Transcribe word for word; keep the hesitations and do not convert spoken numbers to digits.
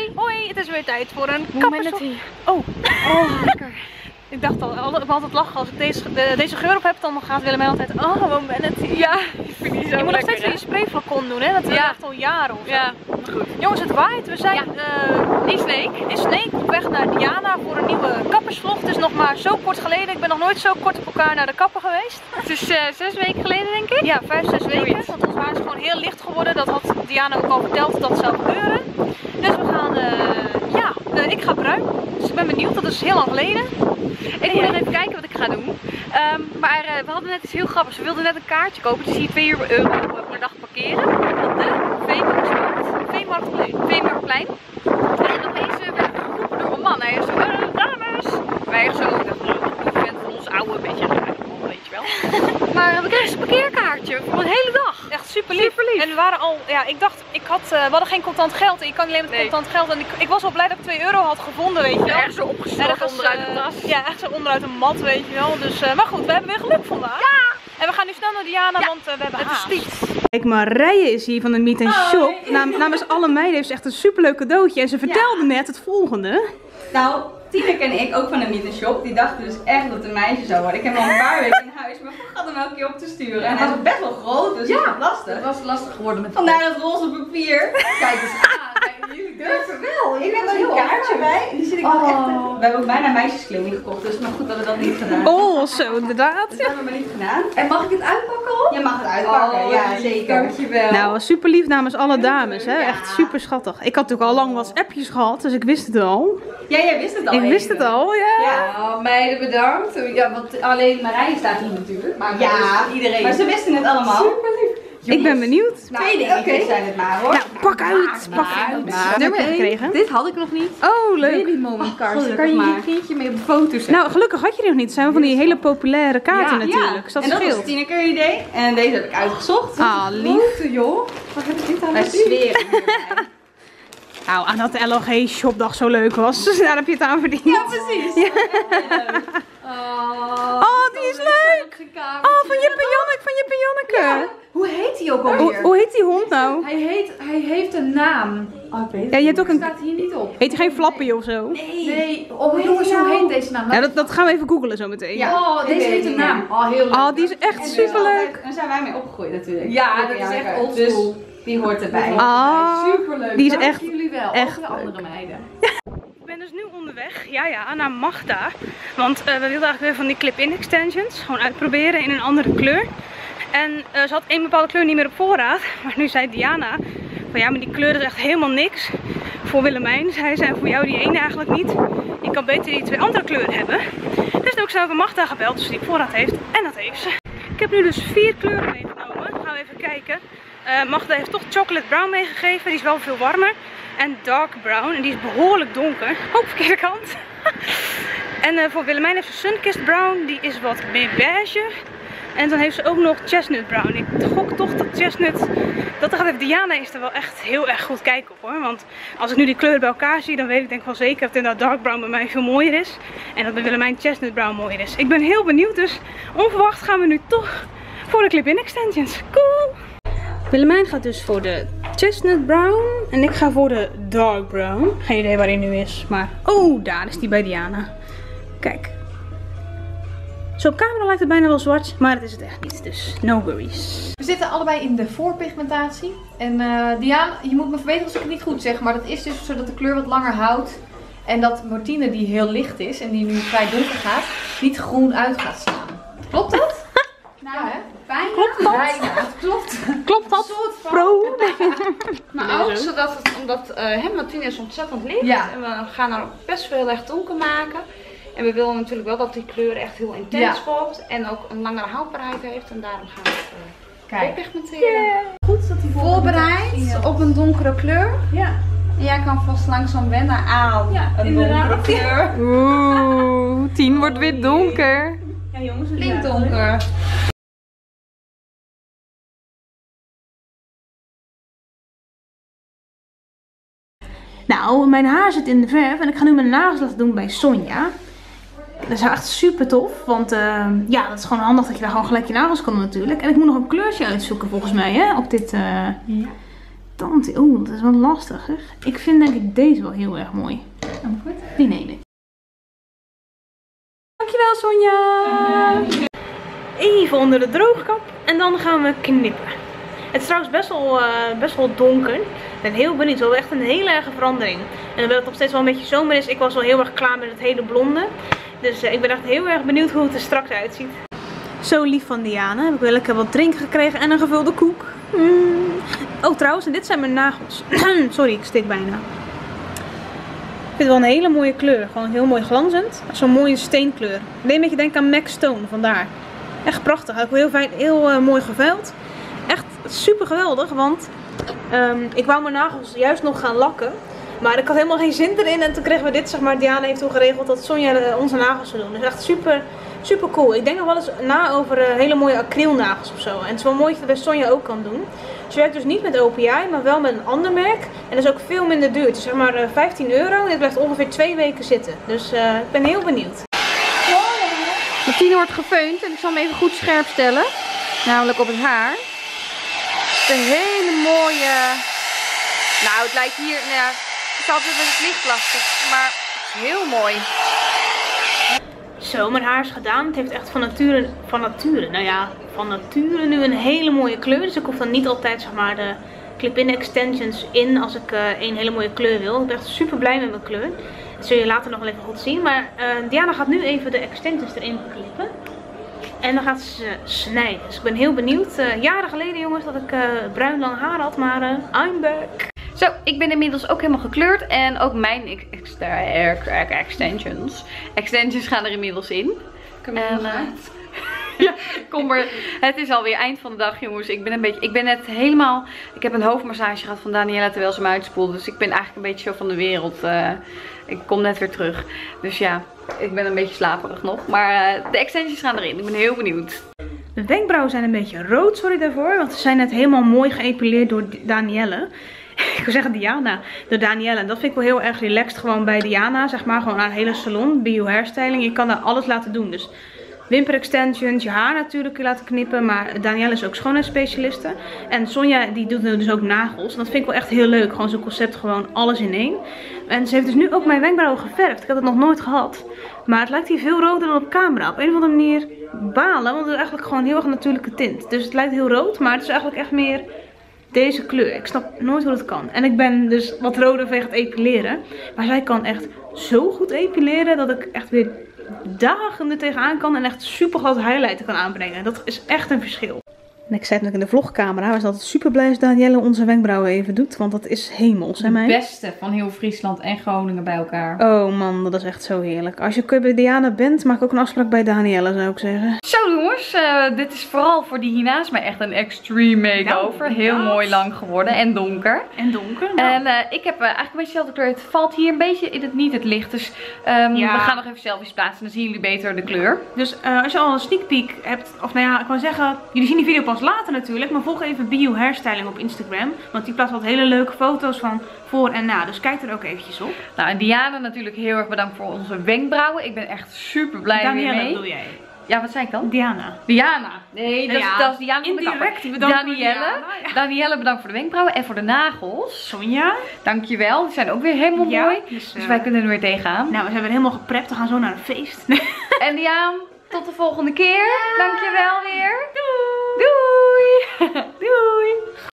Hoi! Hoi, het is weer tijd voor een kapperstok. Oh, Oh, lekker. ik dacht al, al- ik wil altijd lachen als ik deze, de, deze geur op heb, dan gaat Willemijn altijd, oh, wat ben het hier. Ja, ik vind die zo Je moet nog lekker, steeds weer je sprayflacon doen, hè? Dat doe je Ja. echt al jaren of zo. Ja, maar goed. Jongens, het waait. We zijn Ja. eh, In Sneek. in Sneek op weg naar Diana voor een nieuwe kappersvlog. Het is nog maar zo kort geleden. Ik ben nog nooit zo kort op elkaar naar de kapper geweest. Het is uh, zes weken geleden, denk ik. Ja, vijf, zes weken. Zoiets. Want ons haar is gewoon heel licht geworden. Dat had Diana ook al verteld dat dat zou gebeuren. Dus we gaan, eh, ja, eh, ik ga bruin. Dus ik ben benieuwd. Dat is heel lang geleden. Ik moet nog even kijken wat ik ga doen. Um, maar uh, we hadden net iets heel grappigs. We wilden net een kaartje kopen. Dus hier twee euro per dag parkeren. Op de Veemarktstraat. Veemarktplein. Veemarktplein. En opeens uh, werd ik geroepen door een man. Hij is zo, uh, dames. Wij echt zo, ik dacht, nou, ik ben van ons oude, beetje, weet je wel. Maar uh, we kregen een parkeerkaartje voor een hele dag. Echt super lief. Super lief. En we waren al, ja, ik dacht, ik had, uh, we hadden geen contant geld. En je kan alleen met Nee. contant geld. En ik, ik was wel blij dat ik twee euro had gevonden, weet je wel. Ergens zo opgestoken onderuit de eh, tas. Ja, echt zo onderuit een mat, weet je wel. Dus, uh, maar goed, we hebben weer geluk vandaag. Ja! En we gaan nu snel naar Diana, Ja, want uh, we hebben het is haast. stiet. Kijk, Marije is hier van de Meet and Shop. Nam, namens alle meiden heeft ze echt een superleuk cadeautje. En ze vertelde net het volgende. Nou, Tineke en ik, ook van de Meet and Shop, die dachten dus echt dat het een meisje zou worden. Ik heb hem al een paar weken in huis, maar ik had hem elke keer op te sturen. En hij is best wel groot, dus dat is lastig. Het was lastig geworden met Vandaar dat roze papier. Kijk eens aan. Kijk, jullie durven wel. Ik heb er een kaartje bij. En die zit ik wel echt. We hebben ook bijna meisjeskleding gekocht, dus maar goed dat we dat niet gedaan hebben. Oh, zo inderdaad. Dat hebben we maar niet gedaan. En mag ik het uitpakken al? Je mag het uitpakken, Oh, ja lief, zeker. dankjewel. Nou, super lief namens alle dames. Hè? Ja. Echt super schattig. Ik had natuurlijk al lang WhatsAppjes gehad, dus ik wist het al. Ja, jij wist het al. Ik wist even. het al, ja. Ja. Oh, meiden bedankt. Ja, want alleen Marije staat hier natuurlijk. Maar Ja, dus iedereen. maar ze wisten het allemaal. Super lief. Ik ben benieuwd. Nou, Twee dingetjes oké. zijn het maar hoor. Nou, pak uit. Pak Maar, uit. maar, Wat heb je gekregen? Dit had ik nog niet. Oh, leuk. Baby moment cards. gelukkig Kan je maar. je kindje mee op de foto zetten? Nou, gelukkig had je die nog niet. Het zijn wel van die hele populaire kaarten Ja, natuurlijk. Dus dat en dat was scheelt. Tineke idee. En deze heb ik uitgezocht. Ah, lief. Grote, joh. Wat heb ik dit aan Wij het zweren hierbij. Nou, aan dat de L O G shopdag zo leuk was. Dus daar heb je het aan verdiend. Ja, precies. Oh, Oh, die is leuk. Oh, van Jip en Janneke, van Jip en Janneke. Hoe heet hij ook Hoe, alweer? hoe heet die hond nou? Hij, heet, hij heeft een naam. Oh, ik weet het Ja, je hebt niet. ook een- staat hier niet op. Heet hij geen Flappy of zo? Nee. Oh jongens, hoe heet deze naam? Ja, dat, dat gaan we even googlen zo meteen. Ja. Oh, ik deze weet heeft het een niet naam. Oh, heel leuk. Oh, die is echt En superleuk. Daar zijn wij mee opgegroeid natuurlijk. Ja, Jip dat en is echt Janneke. oldschool. Dus die hoort erbij. Ah, Superleuk. die is Dank echt- jullie wel. echt Ook de leuk. andere meiden. Ik ben dus nu onderweg, ja ja, naar Magda. Want uh, we wilden eigenlijk weer van die clip-in extensions. Gewoon uitproberen in een andere kleur. En uh, ze had één bepaalde kleur niet meer op voorraad. Maar nu zei Diana van ja, maar die kleur is echt helemaal niks. Voor Willemijn zei ze en voor jou die ene eigenlijk niet. Je kan beter die twee andere kleuren hebben. Dus toen heb ik zelf aan Magda gebeld, dus die op voorraad heeft. En dat heeft ze. Ik heb nu dus vier kleuren meegenomen. Gaan we even kijken. Uh, Magda heeft toch chocolate brown meegegeven. Die is wel veel warmer. En dark brown. En die is behoorlijk donker. Oh, verkeerde kant. En uh, voor Willemijn heeft ze sunkissed brown. Die is wat meer beige. En dan heeft ze ook nog chestnut brown. Ik gok toch dat chestnut... Dat gaat even Diana is er wel echt heel erg goed kijken op hoor. Want als ik nu die kleuren bij elkaar zie, dan weet ik denk ik wel zeker dat inderdaad dark brown bij mij veel mooier is. En dat bij Willemijn chestnut brown mooier is. Ik ben heel benieuwd. Dus onverwacht gaan we nu toch voor de clip-in extensions. Cool! Willemijn gaat dus voor de chestnut brown. En ik ga voor de dark brown. Geen idee waar die nu is. Maar oh, daar is die bij Diana. Kijk. Zo op camera lijkt het bijna wel zwart. Maar dat is het echt niet. Dus no worries. We zitten allebei in de voorpigmentatie. En uh, Diana, je moet me verbeteren als ik het niet goed zeg. Maar dat is dus zodat de kleur wat langer houdt. En dat Martine, die heel licht is en die nu vrij donker gaat, niet groen uit gaat slaan. Klopt dat? Nou, Ja, hè? bijna. Klopt dat? Bijna. Het klopt. Klopt dat? Soort van. Pro? Maar ook zodat het, omdat uh, hè, Martine is ontzettend licht Ja. en we gaan er ook best veel echt donker maken. En we willen natuurlijk wel dat die kleur echt heel intens Ja. wordt en ook een langere houdbaarheid heeft. En daarom gaan we het uh, Kijk. pigmenteren. Goed dat die Voorbereid op een donkere kleur. Ja. En jij kan vast langzaam wennen aan Ja, een inderdaad. donkere kleur. Oeh, tien wordt weer donker. Ja jongens, Flink donker. Nou, mijn haar zit in de verf en ik ga nu mijn nagels laten doen bij Sonja. Dat is echt super tof, want uh, ja, dat is gewoon handig dat je daar gewoon gelijk je nagels kan doen natuurlijk. En ik moet nog een kleurtje uitzoeken volgens mij, hè, op dit... Uh... Ja. irritant. Oeh, dat is wel lastig, hè? Ik vind denk ik deze wel heel erg mooi. Oh, goed. Die neem ik. Dankjewel Sonja! Even onder de droogkap en dan gaan we knippen. Het is trouwens best wel, uh, best wel donker. Ik ben heel benieuwd. Het is wel echt een hele erge verandering. En hoewel het nog steeds wel een beetje zomer is, ik was wel heel erg klaar met het hele blonde. Dus uh, ik ben echt heel erg benieuwd hoe het er straks uitziet. Zo lief van Diana. Heb ik wel lekker wat drinken gekregen en een gevulde koek. Mm. Oh trouwens, en dit zijn mijn nagels. Sorry, ik stik bijna. Ik vind het wel een hele mooie kleur. Gewoon heel mooi glanzend. Zo'n mooie steenkleur. Ik deed een beetje denken aan Max Stone, vandaar. Echt prachtig. Ook heel fijn, heel uh, mooi geveild. Echt super geweldig, want um, ik wou mijn nagels juist nog gaan lakken. Maar ik had helemaal geen zin erin en toen kregen we dit, zeg maar, Diana heeft toen geregeld dat Sonja de, onze nagels zou doen. Dus echt super, super cool. Ik denk nog wel eens na over uh, hele mooie acrylnagels of zo. En het is wel mooi dat je dat bij Sonja ook kan doen. Ze werkt dus niet met O P I, maar wel met een ander merk. En dat is ook veel minder duur. Het is zeg maar uh, vijftien euro en het blijft ongeveer twee weken zitten. Dus uh, ik ben heel benieuwd. Martine wordt gefeund en ik zal hem even goed scherp stellen. Namelijk op het haar. Een hele mooie... Nou, het lijkt hier... Nou ja, het is altijd met het licht lastig, maar het is heel mooi. Zo, mijn haar is gedaan. Het heeft echt van nature, van nature, nou ja, van nature nu een hele mooie kleur. Dus ik hoef dan niet altijd, zeg maar, de clip-in extensions in als ik uh, een hele mooie kleur wil. Ik ben echt super blij met mijn kleur. Dat zul je later nog wel even goed zien. Maar uh, Diana gaat nu even de extensions erin klippen. En dan gaat ze snijden. Dus ik ben heel benieuwd. Uh, jaren geleden, jongens, dat ik uh, bruin lang haar had. Maar uh, I'm back. Zo, ik ben inmiddels ook helemaal gekleurd. En ook mijn ex ex ex extensions. Extensions gaan er inmiddels in. En, uh, ja, kom maar. Het is alweer eind van de dag, jongens. Ik ben een beetje, ik ben net helemaal, ik heb een hoofdmassage gehad van Daniela terwijl ze me uitspoelde. Dus ik ben eigenlijk een beetje zo van de wereld. Uh, ik kom net weer terug. Dus ja, ik ben een beetje slaperig nog. Maar uh, de extensions gaan erin. Ik ben heel benieuwd. De wenkbrauwen zijn een beetje rood, sorry daarvoor. Want ze zijn net helemaal mooi geëpileerd door Danielle. Ik wil zeggen Diana, door Danielle. En dat vind ik wel heel erg relaxed gewoon bij Diana. Zeg maar gewoon aan een hele salon, bio hairstyling. Je kan daar alles laten doen. Dus wimper extensions, je haar natuurlijk kun je laten knippen. Maar Danielle is ook schoonheidsspecialiste. En Sonja die doet dus ook nagels. En dat vind ik wel echt heel leuk. Gewoon zo'n concept, gewoon alles in één. En ze heeft dus nu ook mijn wenkbrauwen geverfd. Ik had het nog nooit gehad. Maar het lijkt hier veel roder dan op camera. Op een of andere manier balen. Want het is eigenlijk gewoon heel erg een natuurlijke tint. Dus het lijkt heel rood, maar het is eigenlijk echt meer deze kleur. Ik snap nooit hoe dat kan. En ik ben dus wat roder vanwege het epileren. Maar zij kan echt zo goed epileren dat ik echt weer dagen er tegenaan kan en echt super glad highlighter kan aanbrengen. Dat is echt een verschil. En ik zei het nog in de vlogcamera. We zijn altijd super blij als Danielle onze wenkbrauwen even doet. Want dat is hemels, hè mij? Het beste van heel Friesland en Groningen bij elkaar. Oh man, dat is echt zo heerlijk. Als je bij Diana bent, maak ook een afspraak bij Danielle, zou ik zeggen. Zo jongens, uh, dit is vooral voor die hiernaast mij echt een extreme makeover. Nou, heel mooi lang geworden en donker. En donker. Nou. En uh, ik heb uh, eigenlijk een beetje dezelfde kleur. Het valt hier een beetje in het niet het licht. Dus um, ja. we gaan nog even selfies plaatsen. Dan zien jullie beter de kleur. Dus uh, als je al een sneak peek hebt, of nou ja, ik wou zeggen, jullie zien die video pas later natuurlijk. Maar volg even Bio Hairstyling op Instagram. Want die plaatst wat hele leuke foto's van voor en na. Dus kijk er ook eventjes op. Nou, en Diana natuurlijk heel erg bedankt voor onze wenkbrauwen. Ik ben echt super blij Danielle, mee. bedoel jij? Ja, wat zei ik dan? Diana. Diana. Nee, dat, ja, is, dat is Diana. indirect bedankt Danielle. Diana, ja. Danielle bedankt voor de wenkbrauwen en voor de nagels. Sonja. Dankjewel. Die zijn ook weer helemaal ja, mooi. Dus, uh, dus wij kunnen er weer tegenaan. Nou, we zijn weer helemaal geprept. We gaan zo naar een feest. En Diana, tot de volgende keer. Dankjewel weer. Doei. Doei. Doei.